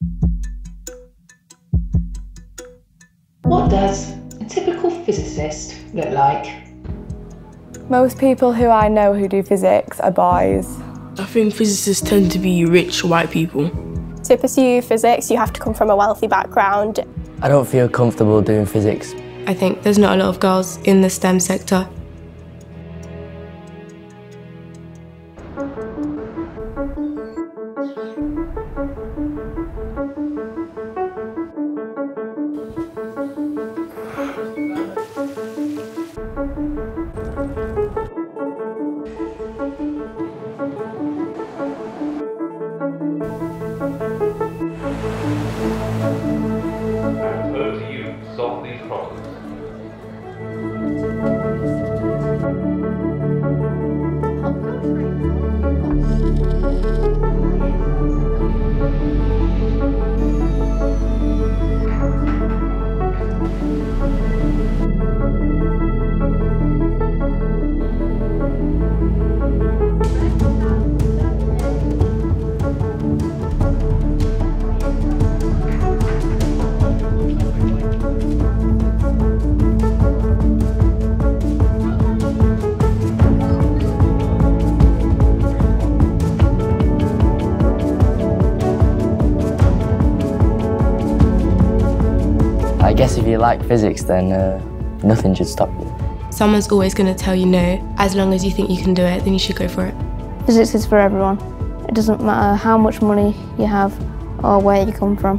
What does a typical physicist look like? Most people who I know who do physics are boys. I think physicists tend to be rich white people. To pursue physics, you have to come from a wealthy background. I don't feel comfortable doing physics. I think there's not a lot of girls in the STEM sector. Over to you to solve these problems. I guess if you like physics, then nothing should stop you. Someone's always going to tell you no. As long as you think you can do it, then you should go for it. Physics is for everyone. It doesn't matter how much money you have or where you come from.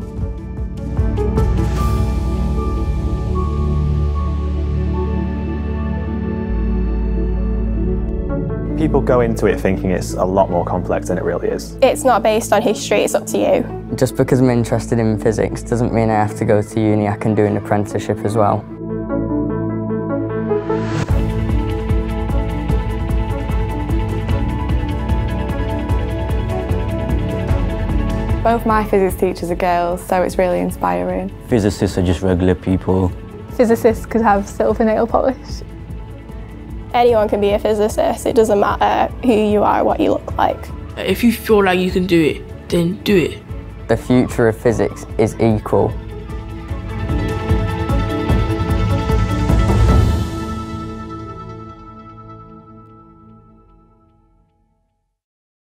People go into it thinking it's a lot more complex than it really is. It's not based on history, it's up to you. Just because I'm interested in physics doesn't mean I have to go to uni. I can do an apprenticeship as well. Both my physics teachers are girls, so it's really inspiring. Physicists are just regular people. Physicists could have silver nail polish. Anyone can be a physicist, it doesn't matter who you are, what you look like. If you feel like you can do it, then do it. The future of physics is equal.